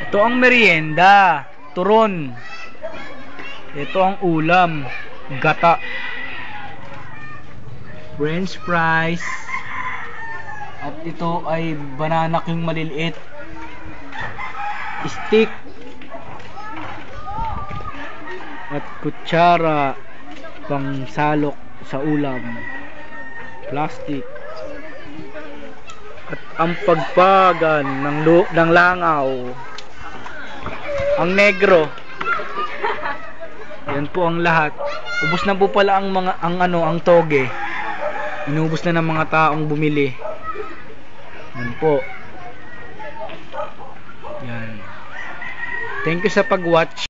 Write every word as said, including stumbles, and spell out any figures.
Ito ang merienda, turon. Ito ang ulam, gata. French fries. At ito ay banana king maliliit. Stick. At kutsara pang salok sa ulam. Plastic. At ang pagpagan ng, ng langaw. Ang negro. Yan po ang lahat. Ubos na po pala ang mga ang ano, ang toge. Inubos na ng mga taong bumili. Yan po. Yan. Thank you sa pag-watch.